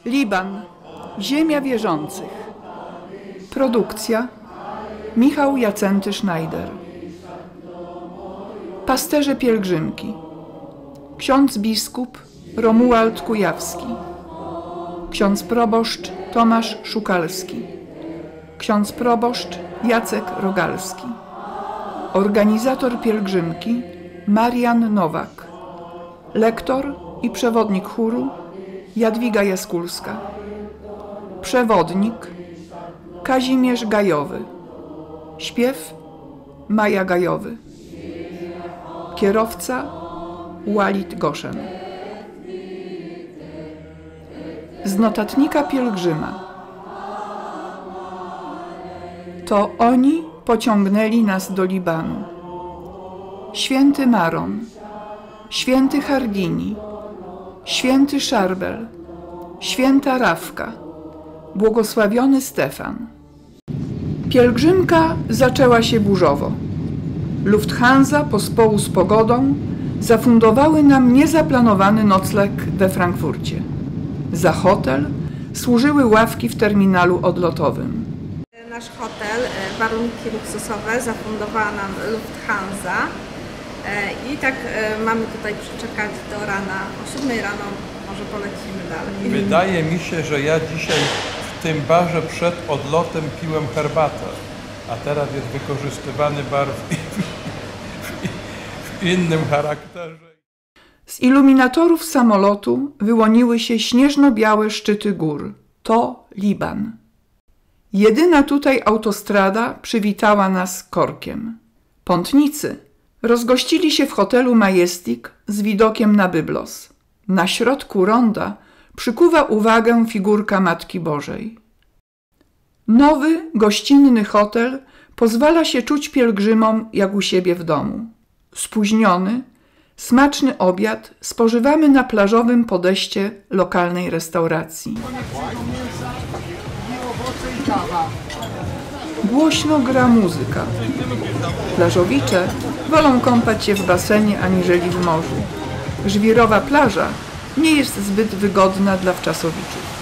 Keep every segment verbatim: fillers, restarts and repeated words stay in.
Liban. Ziemia wierzących. Produkcja Michał Jacenty-Schneider. Pasterze pielgrzymki. Ksiądz biskup Romuald Kujawski. Ksiądz proboszcz Tomasz Szukalski. Ksiądz proboszcz Jacek Rogalski. Organizator pielgrzymki Marian Nowak. Lektor i przewodnik chóru Jadwiga Jaskulska. Przewodnik Kazimierz Gajowy. Śpiew Maja Gajowy. Kierowca Łalit Goszen. Z notatnika pielgrzyma. To oni pociągnęli nas do Libanu. Święty Maron, święty Hardini, święty Szarbel, święta Rawka, błogosławiony Stefan. Pielgrzymka zaczęła się burzowo. Lufthansa pospołu z pogodą zafundowały nam niezaplanowany nocleg we Frankfurcie. Za hotel służyły ławki w terminalu odlotowym. Nasz hotel, warunki luksusowe zafundowała nam Lufthansa i tak mamy tutaj przeczekać do rana. O siódmej rano może polecimy dalej. Wydaje mi się, że ja dzisiaj w tym barze przed odlotem piłem herbatę, a teraz jest wykorzystywany bar w, w innym charakterze. Z iluminatorów samolotu wyłoniły się śnieżno-białe szczyty gór. To Liban. Jedyna tutaj autostrada przywitała nas korkiem. Pątnicy rozgościli się w hotelu Majestic z widokiem na Byblos. Na środku ronda przykuwa uwagę figurka Matki Bożej. Nowy, gościnny hotel pozwala się czuć pielgrzymom jak u siebie w domu. Spóźniony, smaczny obiad spożywamy na plażowym podejście lokalnej restauracji. Głośno gra muzyka. Plażowicze wolą kąpać się w basenie aniżeli w morzu. Żwirowa plaża nie jest zbyt wygodna dla wczasowiczów.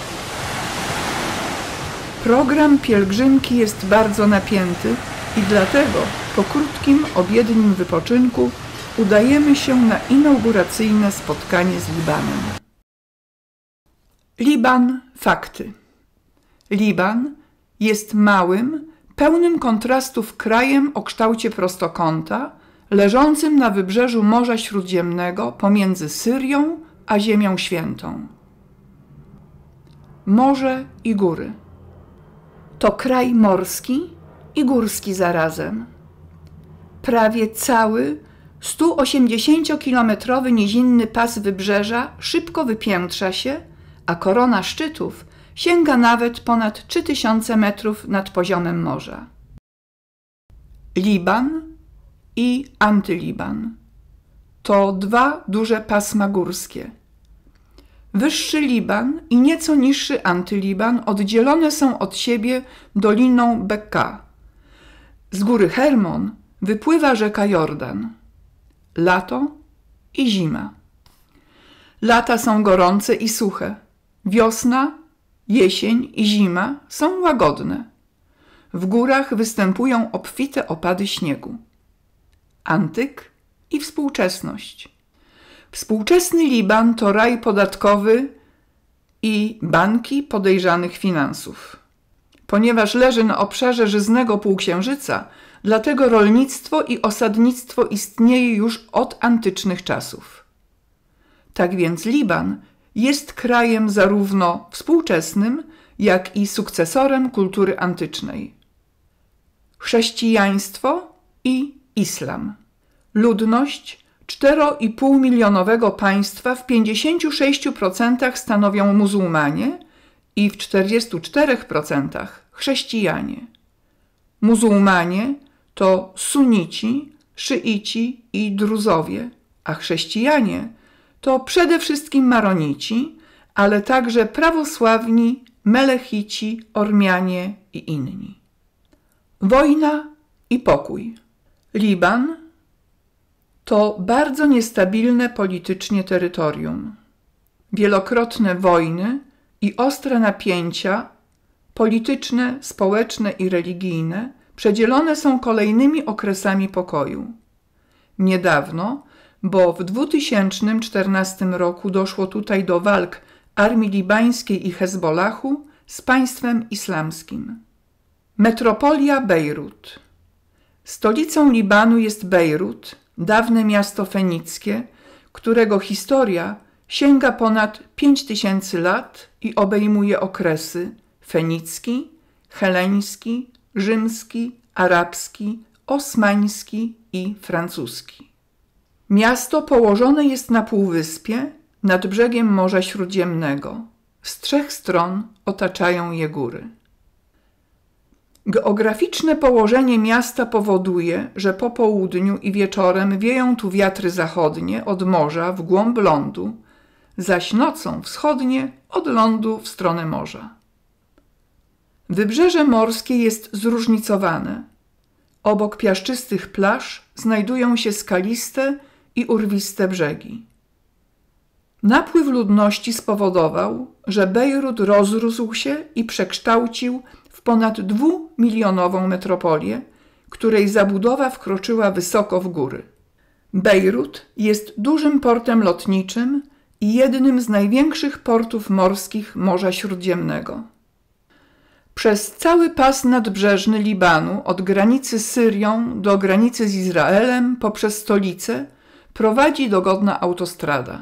Program pielgrzymki jest bardzo napięty i dlatego po krótkim, obiednim wypoczynku udajemy się na inauguracyjne spotkanie z Libanem. Liban – fakty. Liban jest małym, pełnym kontrastów krajem o kształcie prostokąta, leżącym na wybrzeżu Morza Śródziemnego pomiędzy Syrią a Ziemią Świętą. Morze i góry. To kraj morski i górski zarazem. Prawie cały sto osiemdziesięciokilometrowy nizinny pas wybrzeża szybko wypiętrza się, a korona szczytów sięga nawet ponad trzy tysiące metrów nad poziomem morza. Liban i Antyliban to dwa duże pasma górskie. Wyższy Liban i nieco niższy Antyliban oddzielone są od siebie doliną Bekka. Z góry Hermon wypływa rzeka Jordan. Lato i zima. Lata są gorące i suche. Wiosna, jesień i zima są łagodne. W górach występują obfite opady śniegu. Antyk i współczesność. Współczesny Liban to raj podatkowy i banki podejrzanych finansów. Ponieważ leży na obszarze żyznego półksiężyca, dlatego rolnictwo i osadnictwo istnieje już od antycznych czasów. Tak więc Liban jest krajem zarówno współczesnym, jak i sukcesorem kultury antycznej. Chrześcijaństwo i islam. Ludność cztery i pół milionowego państwa w pięćdziesięciu sześciu procentach stanowią muzułmanie i w czterdziestu czterech procentach chrześcijanie. Muzułmanie to sunici, szyici i druzowie, a chrześcijanie to przede wszystkim maronici, ale także prawosławni, melechici, Ormianie i inni. Wojna i pokój. Liban to bardzo niestabilne politycznie terytorium. Wielokrotne wojny i ostre napięcia polityczne, społeczne i religijne przedzielone są kolejnymi okresami pokoju. Niedawno, bo w dwa tysiące czternastym roku doszło tutaj do walk armii libańskiej i Hezbollahu z państwem islamskim. Metropolia Bejrut. Stolicą Libanu jest Bejrut, dawne miasto fenickie, którego historia sięga ponad pięć tysięcy lat i obejmuje okresy fenicki, heleński, rzymski, arabski, osmański i francuski. Miasto położone jest na półwyspie nad brzegiem Morza Śródziemnego. Z trzech stron otaczają je góry. Geograficzne położenie miasta powoduje, że po południu i wieczorem wieją tu wiatry zachodnie od morza w głąb lądu, zaś nocą wschodnie od lądu w stronę morza. Wybrzeże morskie jest zróżnicowane. Obok piaszczystych plaż znajdują się skaliste i urwiste brzegi. Napływ ludności spowodował, że Bejrut rozrósł się i przekształcił w ponad dwumilionową metropolię, której zabudowa wkroczyła wysoko w góry. Bejrut jest dużym portem lotniczym i jednym z największych portów morskich Morza Śródziemnego. Przez cały pas nadbrzeżny Libanu, od granicy z Syrią do granicy z Izraelem poprzez stolicę, prowadzi dogodna autostrada.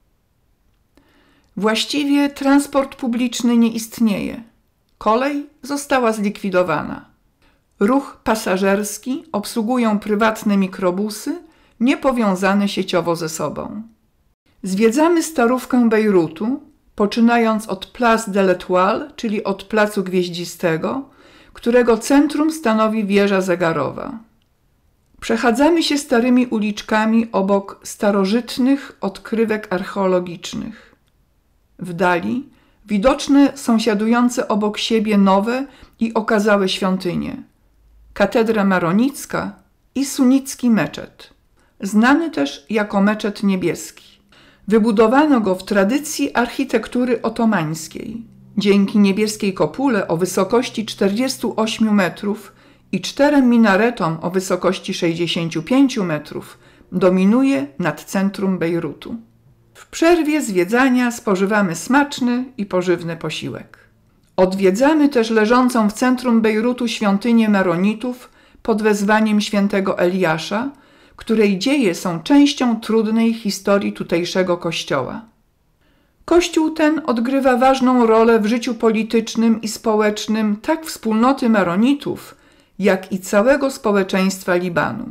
Właściwie transport publiczny nie istnieje. Kolej została zlikwidowana. Ruch pasażerski obsługują prywatne mikrobusy, niepowiązane sieciowo ze sobą. Zwiedzamy starówkę Bejrutu, poczynając od Place de l'Étoile, czyli od Placu Gwieździstego, którego centrum stanowi wieża zegarowa. Przechadzamy się starymi uliczkami obok starożytnych odkrywek archeologicznych. W dali widoczne sąsiadujące obok siebie nowe i okazałe świątynie. Katedra Maronicka i sunnicki meczet, znany też jako meczet niebieski. Wybudowano go w tradycji architektury otomańskiej. Dzięki niebieskiej kopule o wysokości czterdziestu ośmiu metrów i czterem minaretom o wysokości sześćdziesięciu pięciu metrów dominuje nad centrum Bejrutu. W przerwie zwiedzania spożywamy smaczny i pożywny posiłek. Odwiedzamy też leżącą w centrum Bejrutu świątynię Maronitów pod wezwaniem świętego Eliasza, której dzieje są częścią trudnej historii tutejszego kościoła. Kościół ten odgrywa ważną rolę w życiu politycznym i społecznym tak wspólnoty Maronitów, jak i całego społeczeństwa Libanu.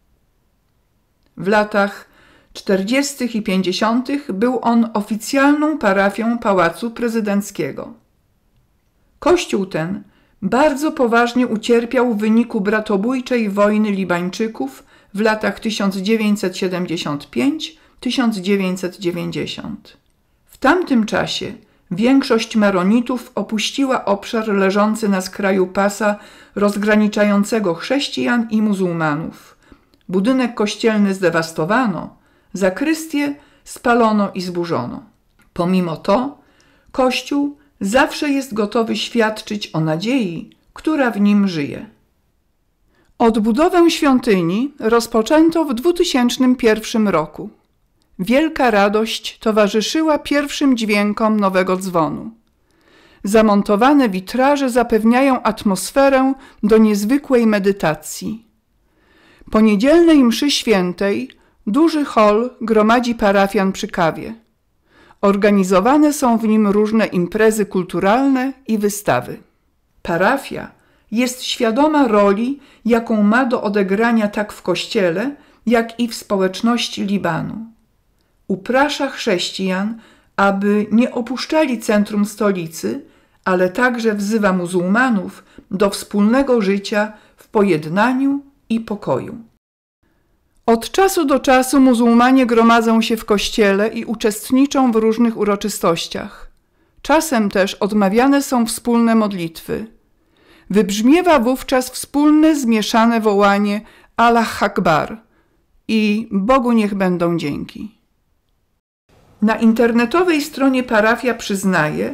W latach czterdziestych i pięćdziesiątych był on oficjalną parafią Pałacu Prezydenckiego. Kościół ten bardzo poważnie ucierpiał w wyniku bratobójczej wojny Libańczyków w latach tysiąc dziewięćset siedemdziesiąt pięć do tysiąc dziewięćset dziewięćdziesiąt. W tamtym czasie większość Maronitów opuściła obszar leżący na skraju pasa rozgraniczającego chrześcijan i muzułmanów. Budynek kościelny zdewastowano, zakrystię spalono i zburzono. Pomimo to Kościół zawsze jest gotowy świadczyć o nadziei, która w nim żyje. Odbudowę świątyni rozpoczęto w dwutysięcznym pierwszym roku. Wielka radość towarzyszyła pierwszym dźwiękom nowego dzwonu. Zamontowane witraże zapewniają atmosferę do niezwykłej medytacji. Po niedzielnej mszy świętej duży hol gromadzi parafian przy kawie. Organizowane są w nim różne imprezy kulturalne i wystawy. Parafia jest świadoma roli, jaką ma do odegrania tak w kościele, jak i w społeczności Libanu. Uprasza chrześcijan, aby nie opuszczali centrum stolicy, ale także wzywa muzułmanów do wspólnego życia w pojednaniu i pokoju. Od czasu do czasu muzułmanie gromadzą się w kościele i uczestniczą w różnych uroczystościach. Czasem też odmawiane są wspólne modlitwy. Wybrzmiewa wówczas wspólne zmieszane wołanie Allah Akbar i Bogu niech będą dzięki. Na internetowej stronie parafia przyznaje,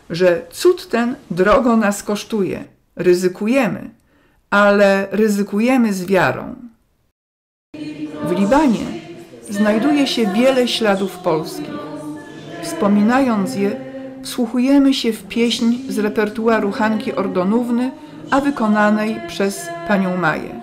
że cud ten drogo nas kosztuje. Ryzykujemy, ale ryzykujemy z wiarą. W Libanie znajduje się wiele śladów polskich. Wspominając je, wsłuchujemy się w pieśń z repertuaru Hanki Ordonówny, a wykonanej przez panią Maję.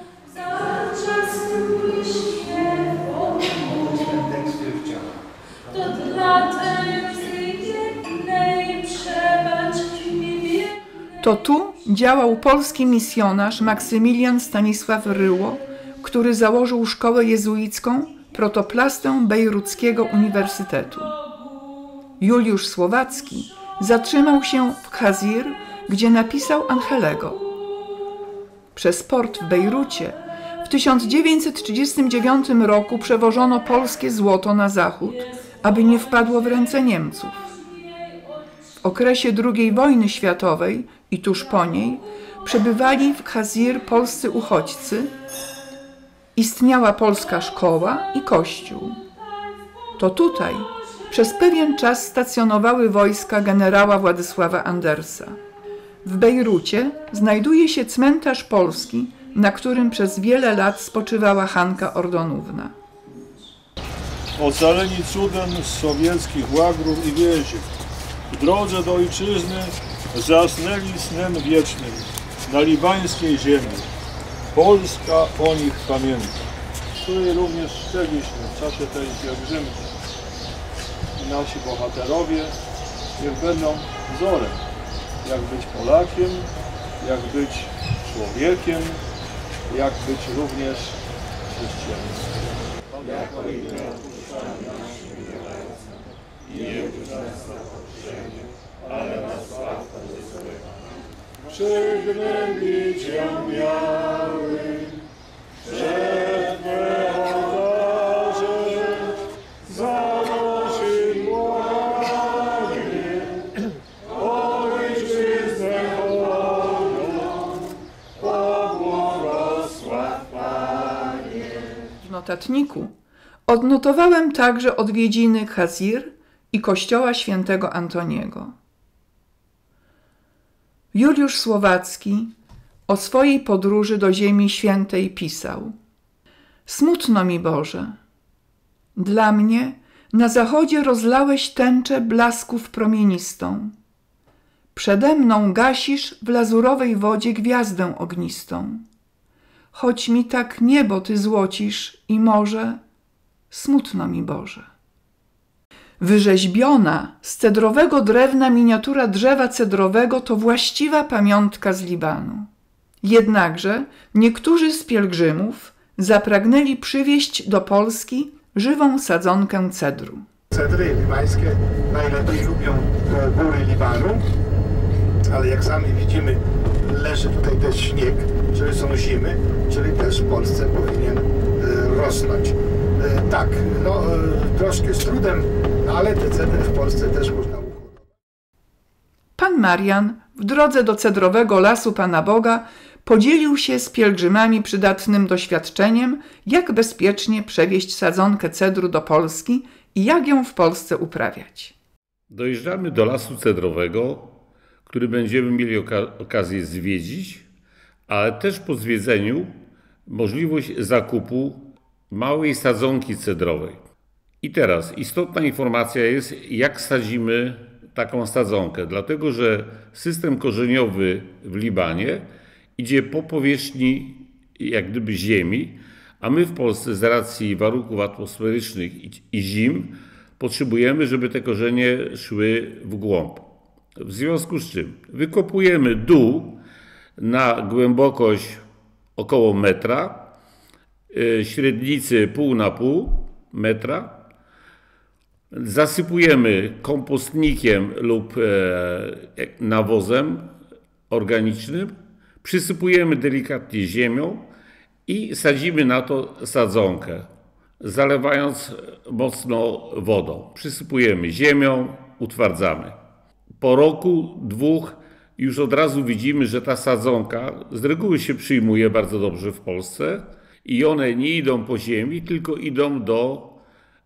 To tu działał polski misjonarz Maksymilian Stanisław Ryło, który założył szkołę jezuicką, protoplastę Bejruckiego Uniwersytetu. Juliusz Słowacki zatrzymał się w Khazir, gdzie napisał Angelego. Przez port w Bejrucie w tysiąc dziewięćset trzydziestym dziewiątym roku przewożono polskie złoto na zachód, aby nie wpadło w ręce Niemców. W okresie drugiej wojny światowej i tuż po niej przebywali w Khazir polscy uchodźcy, istniała polska szkoła i kościół. To tutaj przez pewien czas stacjonowały wojska generała Władysława Andersa. W Bejrucie znajduje się cmentarz polski, na którym przez wiele lat spoczywała Hanka Ordonówna. Ocaleni cudem z sowieckich łagrów i więzień, w drodze do ojczyzny zasnęli snem wiecznym na libańskiej ziemi. Polska o nich pamięta, której również szczeliśmy w czasie tej pielgrzymki. I nasi bohaterowie niech będą wzorem, jak być Polakiem, jak być człowiekiem, jak być również chrześcijaninem. Przygnębić ją miały przed Twe ołtarze, zanosić błaganie, ojczyznę wolną, pobłogosław Panie. W notatniku odnotowałem także odwiedziny Khazir i kościoła świętego Antoniego. Juliusz Słowacki o swojej podróży do Ziemi Świętej pisał: smutno mi, Boże, dla mnie na zachodzie rozlałeś tęczę blasków promienistą. Przede mną gasisz w lazurowej wodzie gwiazdę ognistą. Choć mi tak niebo Ty złocisz i morze, smutno mi, Boże. Wyrzeźbiona z cedrowego drewna miniatura drzewa cedrowego to właściwa pamiątka z Libanu. Jednakże niektórzy z pielgrzymów zapragnęli przywieźć do Polski żywą sadzonkę cedru. Cedry libańskie najlepiej lubią góry Libanu, ale jak sami widzimy, leży tutaj też śnieg, czyli są zimy, czyli też w Polsce powinien rosnąć. Tak, no troszkę z trudem, ale te cedry w Polsce też można uhodować. Pan Marian w drodze do cedrowego lasu Pana Boga podzielił się z pielgrzymami przydatnym doświadczeniem, jak bezpiecznie przewieźć sadzonkę cedru do Polski i jak ją w Polsce uprawiać. Dojeżdżamy do lasu cedrowego, który będziemy mieli oka- okazję zwiedzić, ale też po zwiedzeniu możliwość zakupu małej sadzonki cedrowej. I teraz istotna informacja jest, jak sadzimy taką sadzonkę, dlatego że system korzeniowy w Libanie idzie po powierzchni jak gdyby ziemi, a my w Polsce z racji warunków atmosferycznych i zim potrzebujemy, żeby te korzenie szły w głąb. W związku z czym wykopujemy dół na głębokość około metra, średnicy pół na pół metra, zasypujemy kompostnikiem lub nawozem organicznym, przysypujemy delikatnie ziemią i sadzimy na to sadzonkę, zalewając mocno wodą. Przysypujemy ziemią, utwardzamy. Po roku, dwóch już od razu widzimy, że ta sadzonka z reguły się przyjmuje bardzo dobrze w Polsce i one nie idą po ziemi, tylko idą do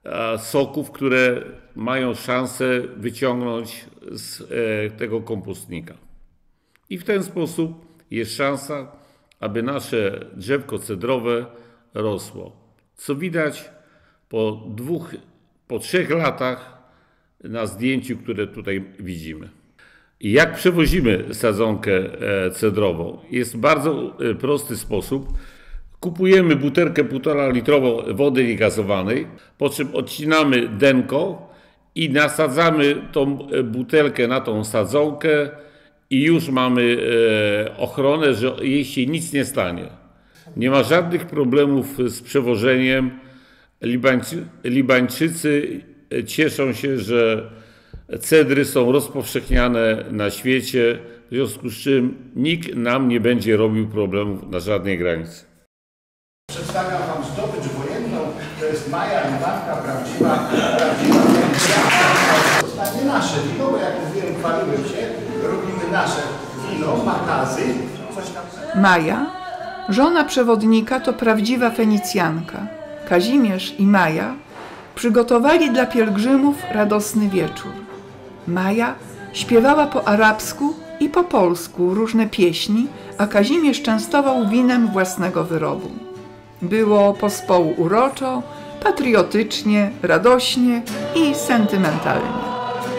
soków, które mają szansę wyciągnąć z tego kompostnika. I w ten sposób jest szansa, aby nasze drzewko cedrowe rosło. Co widać po dwóch, po trzech latach na zdjęciu, które tutaj widzimy. Jak przewozimy sadzonkę cedrową? Jest bardzo prosty sposób. Kupujemy butelkę półtora litrową wody niegazowanej, po czym odcinamy denko i nasadzamy tą butelkę na tą sadzonkę i już mamy ochronę, że jej się nic nie stanie. Nie ma żadnych problemów z przewożeniem. Libańczy, Libańczycy cieszą się, że cedry są rozpowszechniane na świecie, w związku z czym nikt nam nie będzie robił problemów na żadnej granicy. Przedstawiam Wam zdobycz wojenną, to jest Maja Libanka, prawdziwa, prawdziwa Węgria. Ostatnie nasze wino, bo jak mówiłem, chwaliłem się, robimy nasze wino, makazy, coś tam. Maja, żona przewodnika, to prawdziwa Fenicjanka. Kazimierz i Maja przygotowali dla pielgrzymów radosny wieczór. Maja śpiewała po arabsku i po polsku różne pieśni, a Kazimierz częstował winem własnego wyrobu. Było pospołu uroczo, patriotycznie, radośnie i sentymentalnie.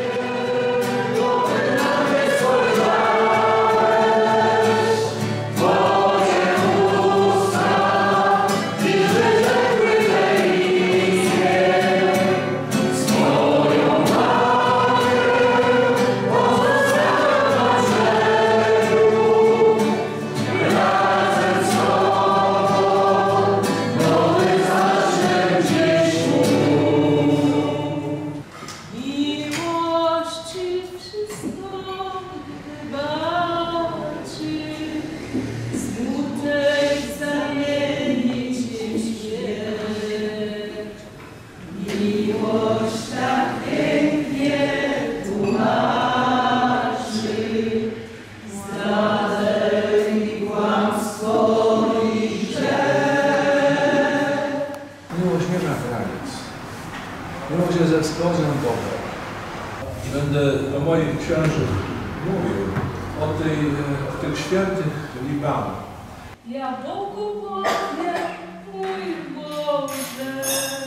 Miłość jest eksplozją Boga. Będę do moich księży mówił o, tej, o tych świętych Libanu. Ja Bogu powiem, mój Boże,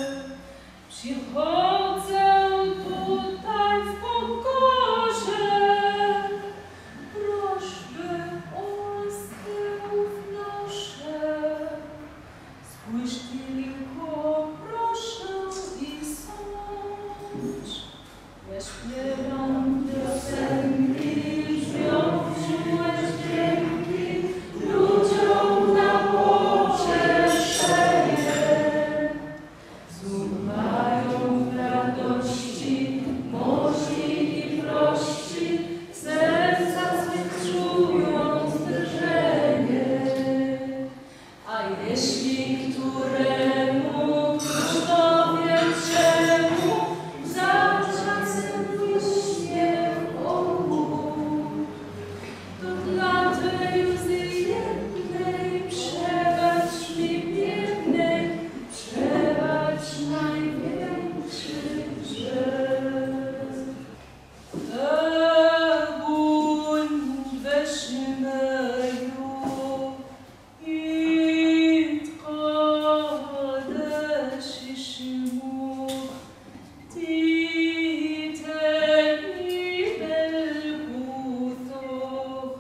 przychodzę tutaj w pokorze, prośbę o łaskę wnoszę, spójrz tylko, proszę i sądź, ja śpiewam piosenki, brzmią czułe dźwięki, ludziom na pocieszenie. Znów mają w radości, mości i prości, w serca swych czują zderzenie. A jeśli któremu dowie czemu, za czasem wyśnie w oku, to dla tej łzy jednej przebacz mi biednej, przebacz największy grzech. Ebuń weźmeju i tkodesishimu ti teni belkutoch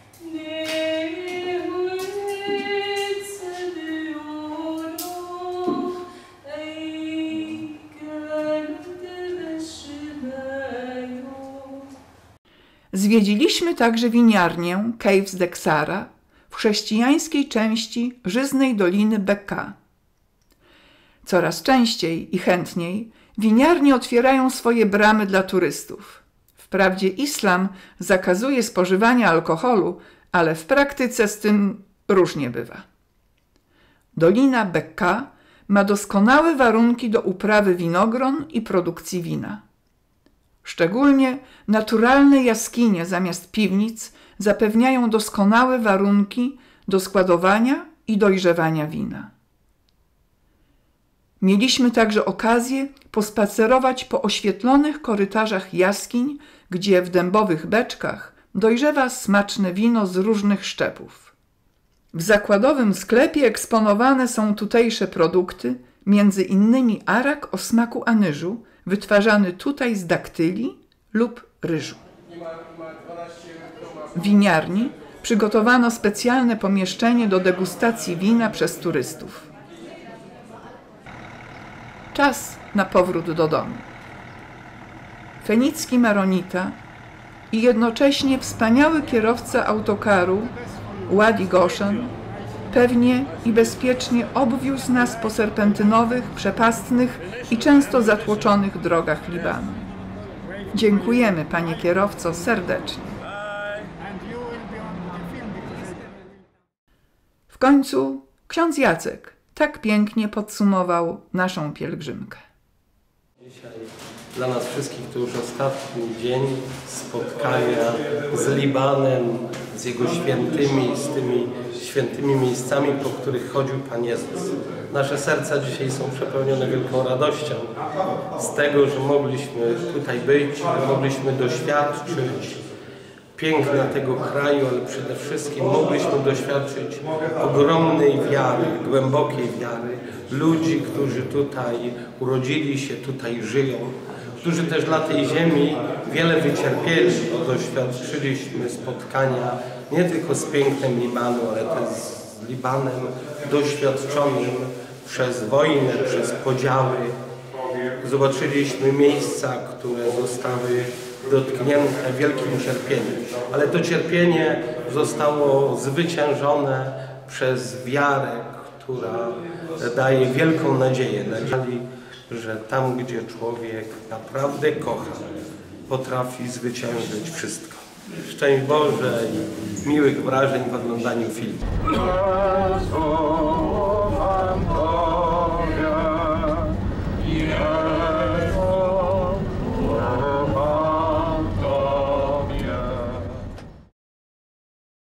Zwiedziliśmy także winiarnię Caves de Xara w chrześcijańskiej części żyznej Doliny Bekaa. Coraz częściej i chętniej winiarnie otwierają swoje bramy dla turystów. Wprawdzie islam zakazuje spożywania alkoholu, ale w praktyce z tym różnie bywa. Dolina Bekaa ma doskonałe warunki do uprawy winogron i produkcji wina. Szczególnie naturalne jaskinie zamiast piwnic zapewniają doskonałe warunki do składowania i dojrzewania wina. Mieliśmy także okazję pospacerować po oświetlonych korytarzach jaskiń, gdzie w dębowych beczkach dojrzewa smaczne wino z różnych szczepów. W zakładowym sklepie eksponowane są tutejsze produkty, między innymi arak o smaku anyżu, wytwarzany tutaj z daktyli lub ryżu. W winiarni przygotowano specjalne pomieszczenie do degustacji wina przez turystów. Czas na powrót do domu. Fenicki Maronita i jednocześnie wspaniały kierowca autokaru Ładi Goszan pewnie i bezpiecznie obwiózł nas po serpentynowych, przepastnych i często zatłoczonych drogach Libanu. Dziękujemy, panie kierowco, serdecznie. W końcu ksiądz Jacek tak pięknie podsumował naszą pielgrzymkę. Dzisiaj dla nas wszystkich to już ostatni dzień spotkania z Libanem, z Jego świętymi, z tymi świętymi miejscami, po których chodził Pan Jezus. Nasze serca dzisiaj są przepełnione wielką radością z tego, że mogliśmy tutaj być, że mogliśmy doświadczyć piękna tego kraju, ale przede wszystkim mogliśmy doświadczyć ogromnej wiary, głębokiej wiary ludzi, którzy tutaj urodzili się, tutaj żyją, którzy też dla tej ziemi wiele wycierpieli. Doświadczyliśmy spotkania nie tylko z pięknem Libanu, ale też z Libanem doświadczonym przez wojnę, przez podziały. Zobaczyliśmy miejsca, które zostały dotknięte wielkim cierpieniem, ale to cierpienie zostało zwyciężone przez wiarę, która daje wielką nadzieję, nadzieję, że tam, gdzie człowiek naprawdę kocha, potrafi zwyciężyć wszystko. Szczęść Boże i miłych wrażeń w oglądaniu filmu.